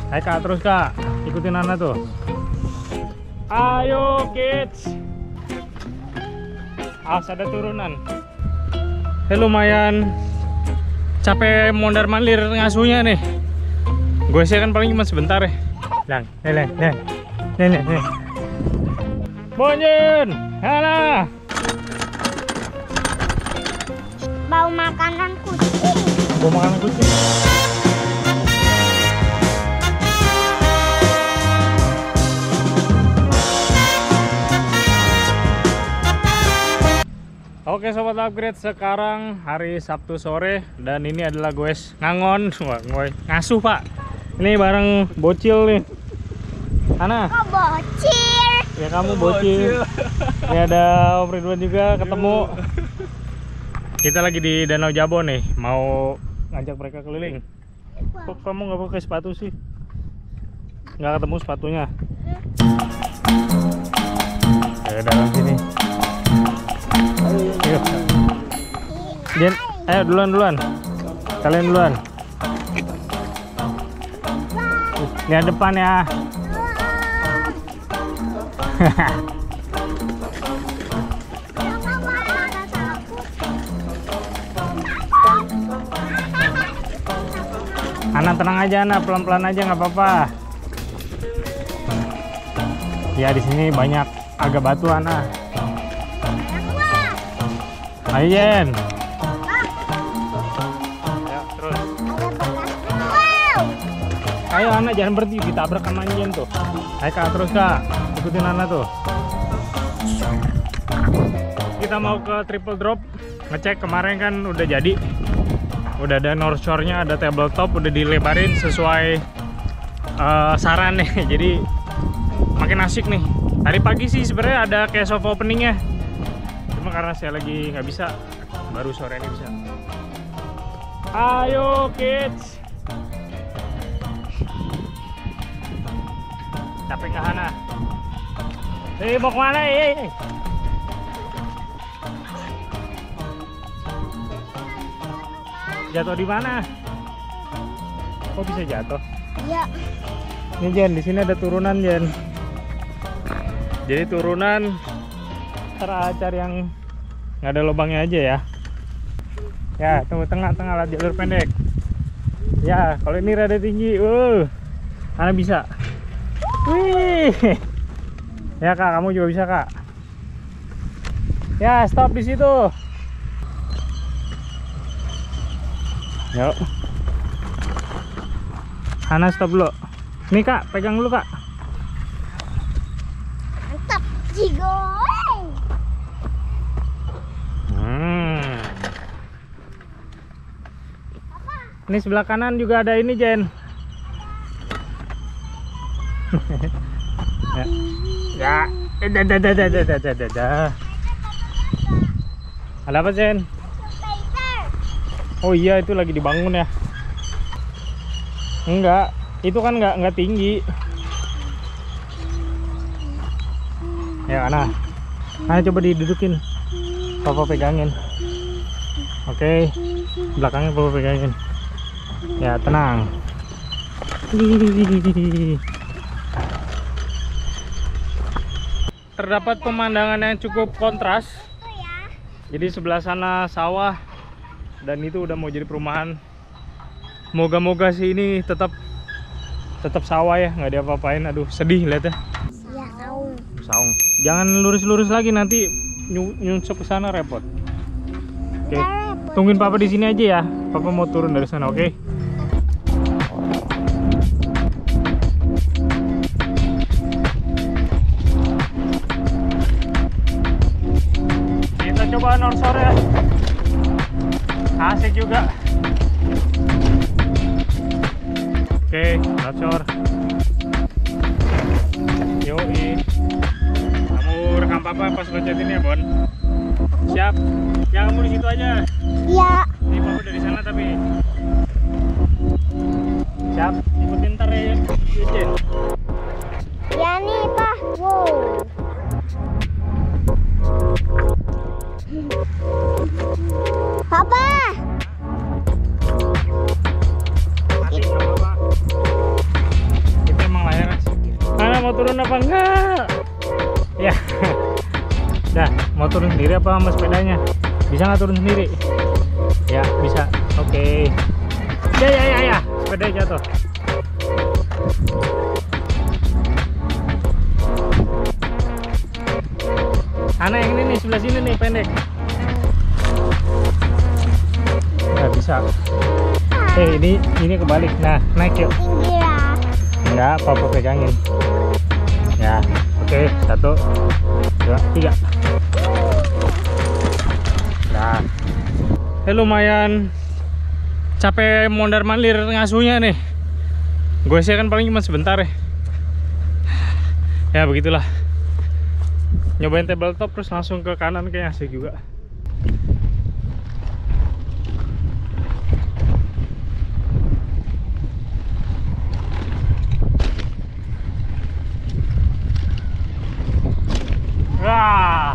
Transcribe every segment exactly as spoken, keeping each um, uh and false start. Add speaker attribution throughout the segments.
Speaker 1: Ayo Kak, terus Kak, ikutin Ana tuh. Ayo kids. Awas ada turunan. Eh lumayan capek mondar mandir ngasuhnya nih. Gue sih kan paling cuma sebentar ya. Lang, lang, lang, lang, lang, lang. Bonjen, Hana.
Speaker 2: Bau makanan kucing.
Speaker 1: Bau makanan kucing. Oke sobat upgrade, sekarang hari Sabtu sore dan ini adalah gue ngangon, wah gue ngasuh pak. Ini bareng bocil nih. Ana.
Speaker 2: Kok bocil?
Speaker 1: Ya kamu bocil. Ini ada Om Ridwan juga ketemu. Kita lagi di Danau Jabo nih, mau ngajak mereka keliling. Kok kamu nggak pakai sepatu sih? Nggak ketemu sepatunya. Ya dalam sini. Ayo. Jen, ayo duluan duluan. Kalian duluan. Lihat depan ya. Anak tenang aja, anak pelan-pelan aja nggak apa-apa. Ya di sini banyak agak batu anak. Ayo Jen. Ayo terus. Ayo anak jangan berhenti, ditabrak sama Jen tuh. Ayo Kak terus Kak, ikutin anak tuh. Kita mau ke triple drop, ngecek kemarin kan udah jadi. Udah ada North Shore-nya, ada tabletop, udah dilebarin sesuai uh, saran nih. Jadi makin asik nih. Tadi pagi sih sebenarnya ada kayak soft openingnya. Cuma karena saya lagi nggak bisa, baru sore ini bisa. Ayo kids. Capek nggak Hana? Eh mau kemana? Eh. Jatuh di mana? Kok bisa jatuh?
Speaker 2: Iya.
Speaker 1: Ini Jen, di sini ada turunan Jen. Jadi turunan teracar yang nggak ada lubangnya aja ya. Ya, tunggu tengah-tengah lah jalur pendek. Ya, kalau ini rada tinggi, uh, Ana bisa. Wih, ya Kak, kamu juga bisa Kak. Ya, stop di situ. Yuk. Ana stop dulu. Nih Kak, pegang dulu Kak.
Speaker 2: Mantap, jigoy.
Speaker 1: Hmm. Ini sebelah kanan juga ada ini Jen. Ya. Ya. Dah dah dah dah dah dah dah dah. Ada apa Jen? Oh iya itu lagi dibangun ya? Enggak, itu kan nggak nggak tinggi. Ya Ana, Ana coba didudukin, Papa pegangin. Oke, belakangnya Papa pegangin. Ya tenang. Terdapat pemandangan yang cukup kontras. Jadi sebelah sana sawah. Dan itu udah mau jadi perumahan. Moga-moga sih ini tetap tetap sawah ya, nggak diapa-apain. Aduh sedih lihat ya.
Speaker 2: Ya saung.
Speaker 1: Saung. Jangan lurus-lurus lagi nanti nyunsuk ke sana repot. Oke. Tungguin Papa di sini aja ya. Papa mau turun dari sana, oke? Kita coba North Shore ya. Asik juga. Oke, North Shore. Yoi. Kamu rekam Papa pas loncatin ya, Bon? Siap. Ya kamu di situ aja.
Speaker 2: Iya.
Speaker 1: Ini Papa dari sana tapi. Siap. Ikutin ntar ya, Jen.
Speaker 2: Ya nih, Pak. Wow. Papa.
Speaker 1: Mati nggak apa-apa. apa enggak? Ya. Dah, mau turun sendiri apa sama sepedanya? Bisa nggak turun sendiri? Ya, bisa. Oke. Ya, ya, ya, ya. Sepedanya jatuh. Ana yang ini nih, sebelah sini nih, pendek. Nggak bisa. Eh, ini ini kebalik. Nah, naik yuk.
Speaker 2: Tinggi lah.
Speaker 1: Enggak, papa pegangin. Ya, oke. Satu, dua, tiga. Nah, eh lumayan capek mondar mandir ngasuhnya nih. Gue sih kan paling cuma sebentar ya. Ya begitulah. Nyobain tabletop terus langsung ke kanan kayak asik juga. Wah.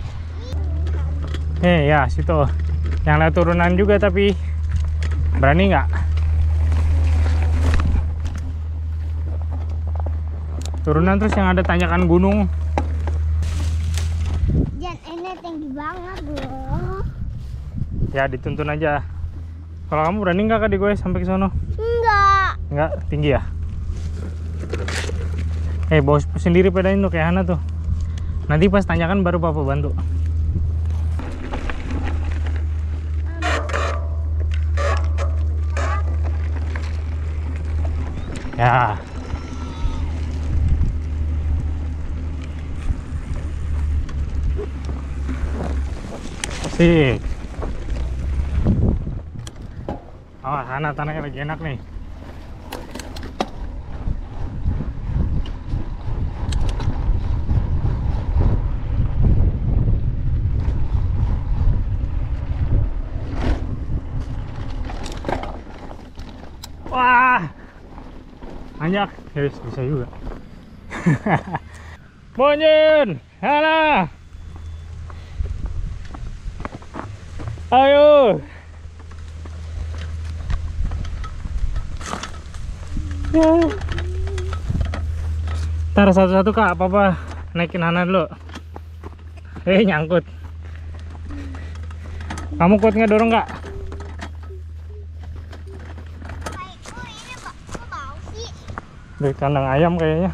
Speaker 1: Eh ya situ. Yang lihat turunan juga tapi berani nggak? Turunan terus yang ada tanjakan gunung.
Speaker 2: Jan, ini tinggi banget loh.
Speaker 1: Ya dituntun aja. Kalau kamu berani nggak kak di gue sampai ke sono?
Speaker 2: Enggak.
Speaker 1: Nggak, tinggi ya? Eh bawa sendiri pedain tuh kayak Hana tuh. Nanti pas tanyakan baru papa bantu. Ya. Asik. Oh, Hana tanahnya lagi enak nih. Wah, banyak, yes, bisa juga. Monjen, Hana, ayo. Ya. Ntar satu-satu kak, papa naikin Hana dulu. Eh nyangkut. Kamu kuat nggak dorong kak? Dari kandang ayam kayaknya.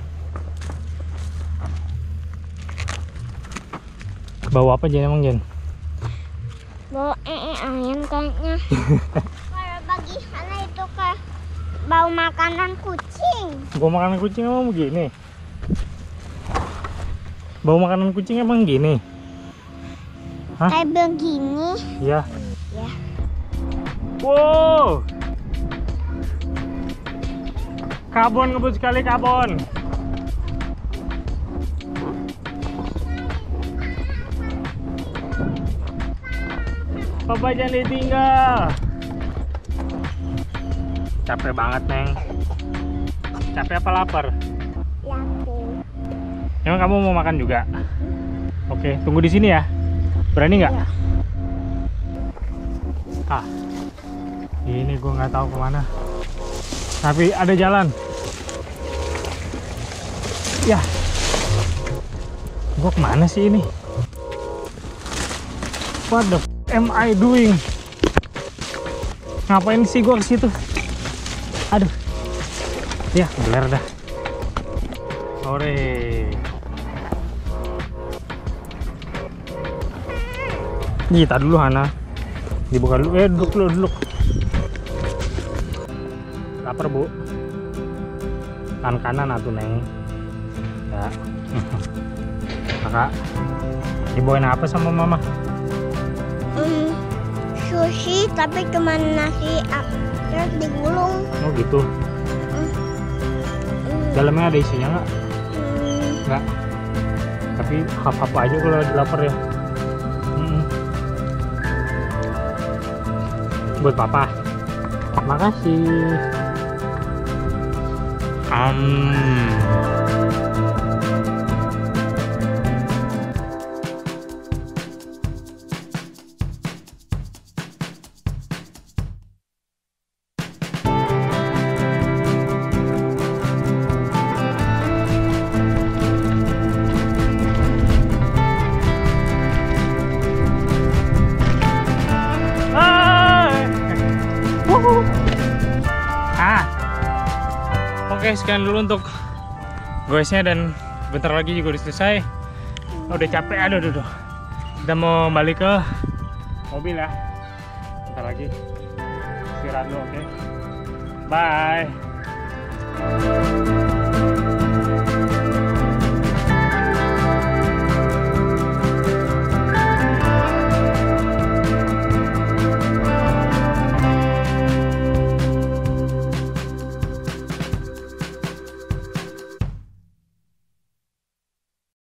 Speaker 1: Bawa apa Jen emang Jen?
Speaker 2: Bawa ee ayam kayaknya. Kalau bagi Hana itu ke bawa makanan kucing.
Speaker 1: Bawa makanan kucing emang begini? Bawa makanan kucing emang gini? Hah?
Speaker 2: Kayak begini.
Speaker 1: Iya.
Speaker 2: Ya.
Speaker 1: Wow. Kabon ngebut sekali kabon. Papa jangan ditinggal. Capek banget Neng. Capek apa lapar?
Speaker 2: Lapar.
Speaker 1: Emang kamu mau makan juga? Oke, tunggu di sini ya. Berani nggak?
Speaker 2: Ya.
Speaker 1: Ah, ini gue nggak tahu kemana. Tapi ada jalan. Ya, gue kemana sih ini? What the f am I doing? Ngapain sih gue ke situ? Aduh, ya beler dah. Ore. Kita dulu Hana. Dibuka dulu. Eh duduk dulu duduk. Lapar bu? Kan kanan atuh Neng. Ya. Kakak, dibawain apa sama mama?
Speaker 2: Hmm, sushi tapi cuma nasi terus digulung.
Speaker 1: Oh gitu.
Speaker 2: Hmm.
Speaker 1: Dalamnya ada isinya nggak?
Speaker 2: Hmm.
Speaker 1: Nggak. Tapi hap-hap aja kalau lagi lapar ya. Hmm. Buat papa. Makasih. Um. Oke, sekian dulu untuk goesnya dan bentar lagi juga udah selesai. Oh, udah capek, aduh, aduh, aduh. Kita mau balik ke mobil ya. Bentar lagi istirahat dulu, oke? Bye.